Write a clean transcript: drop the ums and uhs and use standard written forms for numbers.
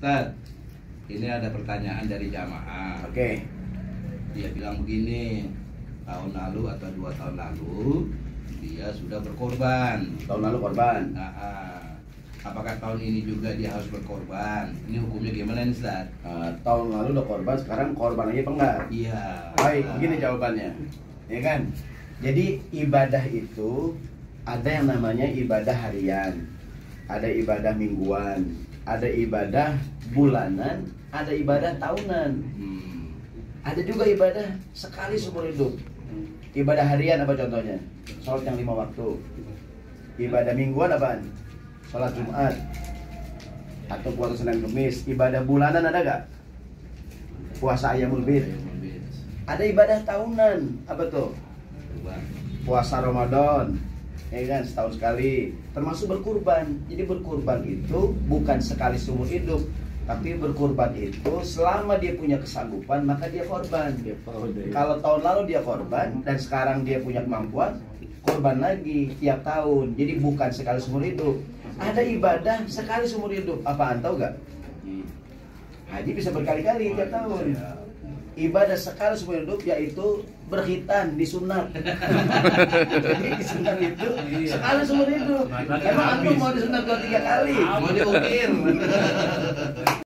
Ustaz, ini ada pertanyaan dari jamaah. Oke. Dia bilang begini, tahun lalu atau 2 tahun lalu dia sudah berkorban. Tahun lalu korban. Apakah tahun ini juga dia harus berkorban? Ini hukumnya gimana nih, Ustaz? Tahun lalu udah korban, sekarang korban lagi apa enggak? Iya. Baik, begini jawabannya. Ya kan? Jadi ibadah itu ada yang namanya ibadah harian, ada ibadah mingguan, ada ibadah bulanan, ada ibadah tahunan. Ada juga ibadah sekali seumur hidup. Ibadah harian apa contohnya? Sholat yang 5 waktu. Ibadah mingguan apaan? Sholat Jumat atau puasa Senin Kemis. Ibadah bulanan ada gak? Puasa Ayyamul Bid. Ada ibadah tahunan, apa tuh? Puasa Ramadan, ya kan, setahun sekali. Termasuk berkurban. Jadi berkurban itu bukan sekali seumur hidup, tapi berkurban itu selama dia punya kesanggupan maka dia korban. Kalau tahun lalu dia korban dan sekarang dia punya kemampuan, korban lagi tiap tahun. Jadi bukan sekali seumur hidup. Ada ibadah sekali seumur hidup. Apaan, tahu gak? Haji bisa berkali-kali tiap tahun. Ibadah sekali seumur hidup yaitu berkhitan, disunat. Jadi disunat itu sekali seumur hidup. Emang antum mau disunat 2-3 kali? Mau diukir.